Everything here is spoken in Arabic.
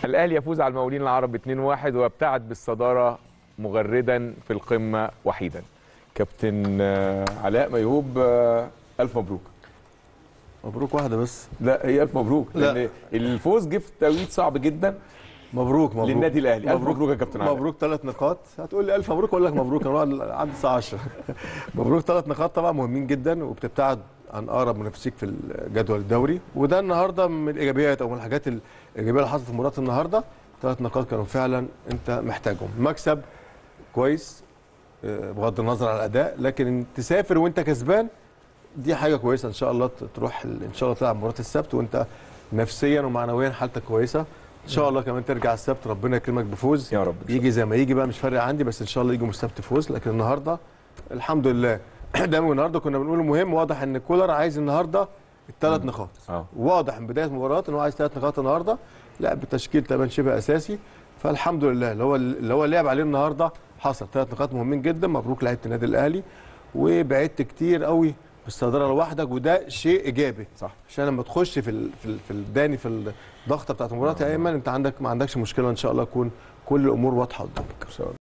الاهلي يفوز على المقاولين العرب 2-1 ويبتعد بالصداره مغردا في القمه وحيدا. كابتن علاء ميهوب، الف مبروك. مبروك واحده بس. لا هي الف مبروك لان الفوز جه في توقيت صعب جدا. مبروك للنادي الاهلي. الف مبروك يا كابتن علاء. مبروك 3 نقاط. هتقول لي الف مبروك اقول لك مبروك انا عندي الساعه 10. مبروك 3 نقاط طبعا مهمين جدا وبتبتعد عن اقرب منافسيك في الجدول الدوري، وده النهارده من الايجابيات او من الحاجات الايجابيه اللي حصلت في مباراه النهارده. 3 نقاط كانوا فعلا انت محتاجهم. مكسب كويس بغض النظر عن الاداء، لكن تسافر وانت كسبان دي حاجه كويسه. ان شاء الله تروح ان شاء الله تلعب مباراه السبت وانت نفسيا ومعنويا حالتك كويسه. ان شاء الله كمان ترجع السبت ربنا يكرمك بفوز يا رب. يجي زي ما يجي بقى مش فارق عندي، بس ان شاء الله يجي السبت فوز. لكن النهارده الحمد لله دايما النهارده كنا بنقول مهم. واضح ان كولر عايز النهارده ال3 نقاط. واضح من بدايه المباراه ان هو عايز 3 نقاط النهارده. لعب بتشكيل تقريبا شبه اساسي، فالحمد لله اللي هو لعب عليه النهارده حصل. 3 نقاط مهمين جدا. مبروك لعيبه النادي الاهلي، وبعدت كتير قوي بالصداره لوحدك وده شيء ايجابي. صح. عشان لما تخش في الداني في الضغطه بتاعت المباراه يا ايمن انت ما عندكش مشكله. ان شاء الله يكون كل الامور واضحه قدامك.